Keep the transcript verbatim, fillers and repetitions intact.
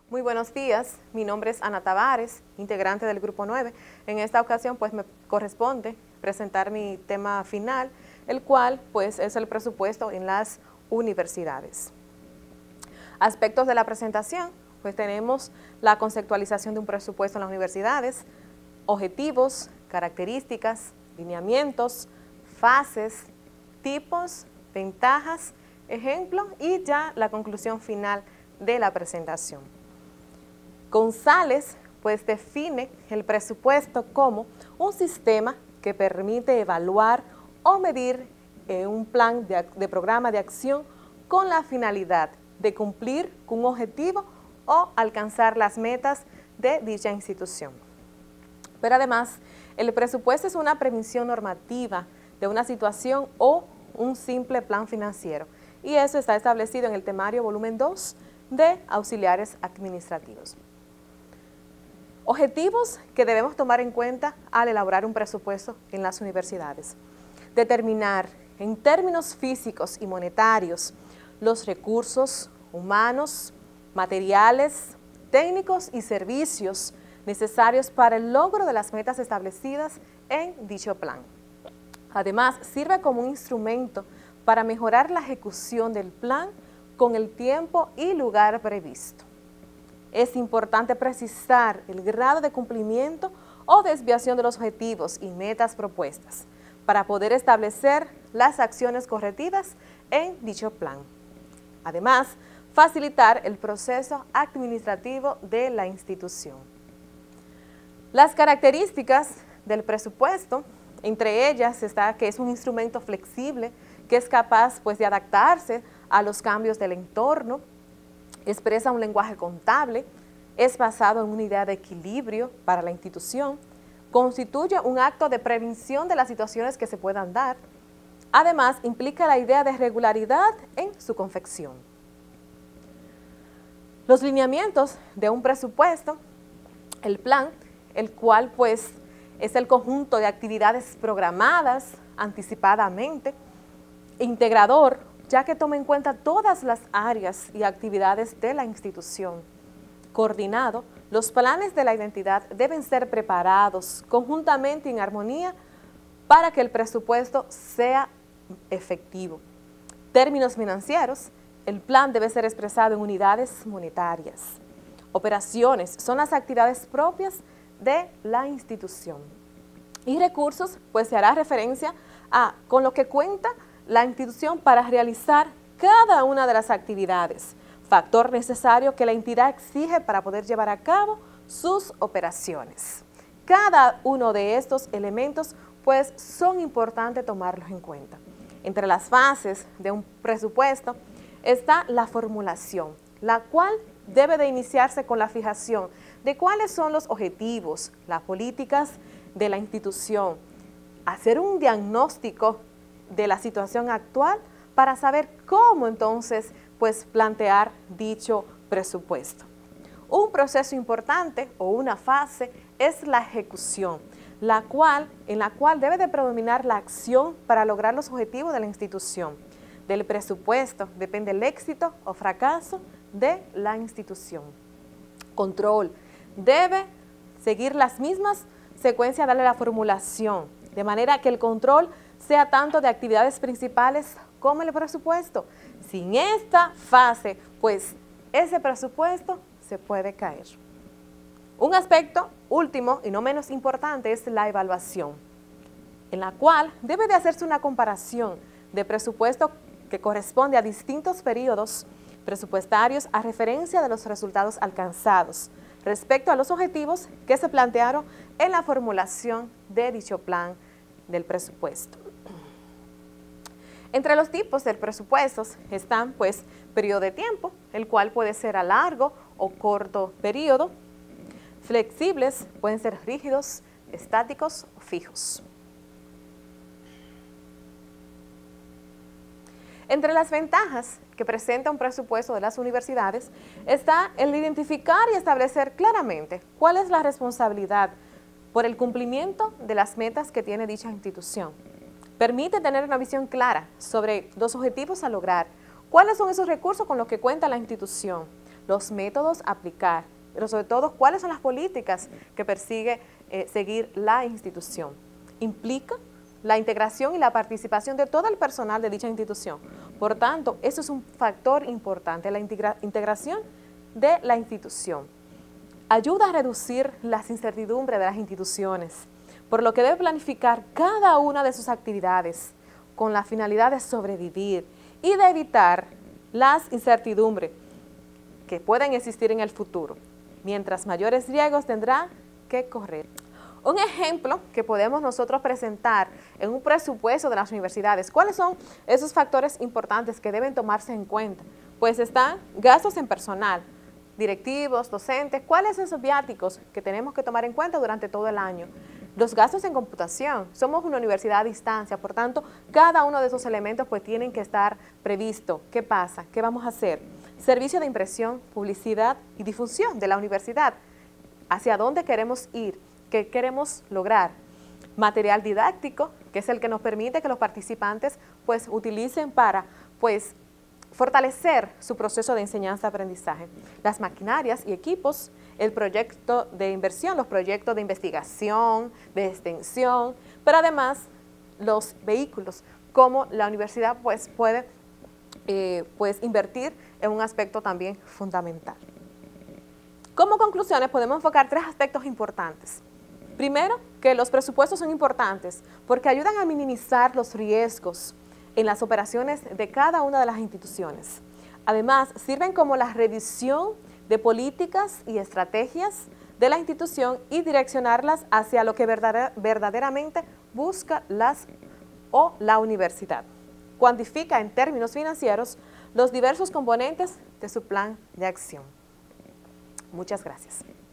Muy buenos días, mi nombre es Ana Tavares, integrante del Grupo nueve. En esta ocasión pues me corresponde presentar mi tema final, el cual pues es el presupuesto en las universidades. Aspectos de la presentación, pues tenemos la conceptualización de un presupuesto en las universidades, objetivos, características, lineamientos, fases, tipos, ventajas, ejemplos y ya la conclusión final de la presentación. González pues define el presupuesto como un sistema que permite evaluar o medir eh, un plan de, de programa de acción con la finalidad de cumplir con un objetivo o alcanzar las metas de dicha institución. Pero además, el presupuesto es una previsión normativa de una situación o un simple plan financiero, y eso está establecido en el temario volumen dos de auxiliares administrativos. Objetivos que debemos tomar en cuenta al elaborar un presupuesto en las universidades. Determinar en términos físicos y monetarios los recursos humanos, materiales, técnicos y servicios necesarios para el logro de las metas establecidas en dicho plan. Además, sirve como un instrumento para mejorar la ejecución del plan con el tiempo y lugar previsto. Es importante precisar el grado de cumplimiento o desviación de los objetivos y metas propuestas para poder establecer las acciones correctivas en dicho plan. Además, facilitar el proceso administrativo de la institución. Las características del presupuesto, entre ellas está que es un instrumento flexible que es capaz pues, de adaptarse a los cambios del entorno, expresa un lenguaje contable, es basado en una idea de equilibrio para la institución, constituye un acto de prevención de las situaciones que se puedan dar. Además, implica la idea de regularidad en su confección. Los lineamientos de un presupuesto, el plan, el cual pues es el conjunto de actividades programadas anticipadamente, integrador, ya que toma en cuenta todas las áreas y actividades de la institución. Coordinado, los planes de la identidad deben ser preparados conjuntamente en armonía para que el presupuesto sea efectivo. Términos financieros, el plan debe ser expresado en unidades monetarias. Operaciones son las actividades propias de la institución. Y recursos, pues se hará referencia a con lo que cuenta la institución para realizar cada una de las actividades, factor necesario que la entidad exige para poder llevar a cabo sus operaciones. Cada uno de estos elementos pues son importantes tomarlos en cuenta. Entre las fases de un presupuesto está la formulación, la cual debe de iniciarse con la fijación de cuáles son los objetivos, las políticas de la institución, hacer un diagnóstico de la situación actual para saber cómo entonces pues plantear dicho presupuesto. Un proceso importante o una fase es la ejecución, la cual, en la cual debe de predominar la acción para lograr los objetivos de la institución. Del presupuesto depende el éxito o fracaso de la institución. Control. Debe seguir las mismas secuencias, darle la formulación, de manera que el control sea tanto de actividades principales como el presupuesto. Sin esta fase, pues ese presupuesto se puede caer. Un aspecto último y no menos importante es la evaluación, en la cual debe de hacerse una comparación de presupuesto que corresponde a distintos periodos presupuestarios a referencia de los resultados alcanzados respecto a los objetivos que se plantearon en la formulación de dicho plan del presupuesto. Entre los tipos de presupuestos están pues periodo de tiempo, el cual puede ser a largo o corto periodo, flexibles, pueden ser rígidos, estáticos o fijos. Entre las ventajas que presenta un presupuesto de las universidades está el identificar y establecer claramente cuál es la responsabilidad por el cumplimiento de las metas que tiene dicha institución. Permite tener una visión clara sobre los objetivos a lograr, cuáles son esos recursos con los que cuenta la institución, los métodos a aplicar, pero sobre todo cuáles son las políticas que persigue eh, seguir la institución. Implica la integración y la participación de todo el personal de dicha institución. Por tanto, eso es un factor importante, la integra integración de la institución. Ayuda a reducir las incertidumbres de las instituciones, por lo que debe planificar cada una de sus actividades con la finalidad de sobrevivir y de evitar las incertidumbres que pueden existir en el futuro, mientras mayores riesgos tendrá que correr. Un ejemplo que podemos nosotros presentar en un presupuesto de las universidades, ¿cuáles son esos factores importantes que deben tomarse en cuenta? Pues están gastos en personal, directivos, docentes, ¿cuáles son esos viáticos que tenemos que tomar en cuenta durante todo el año? Los gastos en computación, somos una universidad a distancia, por tanto, cada uno de esos elementos pues tienen que estar previsto. ¿Qué pasa? ¿Qué vamos a hacer? Servicio de impresión, publicidad y difusión de la universidad. ¿Hacia dónde queremos ir? ¿Qué queremos lograr? Material didáctico, que es el que nos permite que los participantes pues utilicen para pues fortalecer su proceso de enseñanza-aprendizaje. Las maquinarias y equipos, el proyecto de inversión, los proyectos de investigación, de extensión, pero además los vehículos, como la universidad pues puede eh, pues invertir en un aspecto también fundamental. Como conclusiones podemos enfocar tres aspectos importantes. Primero, que los presupuestos son importantes porque ayudan a minimizar los riesgos en las operaciones de cada una de las instituciones. Además, sirven como la revisión de políticas y estrategias de la institución y direccionarlas hacia lo que verdaderamente busca las o la universidad. Cuantifica en términos financieros los diversos componentes de su plan de acción. Muchas gracias.